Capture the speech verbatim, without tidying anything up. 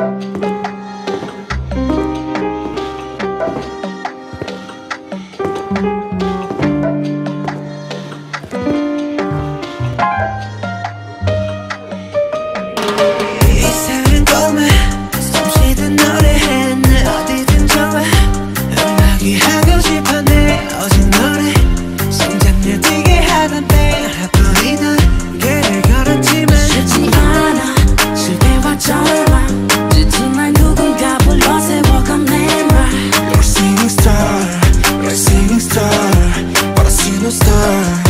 이상한 꿈에 숨쉬듯 노래해. 내 어디든 좋아. 음악이 하고 싶어. 내 오직 노래 심장을 뛰게 하던 때 하뿐이던 길을 걸었지만 쉽지 않아. 실패와 절망 짙은 누군가 불러 세워간 내 말. You're a singing star, you're a singing star, but a single star.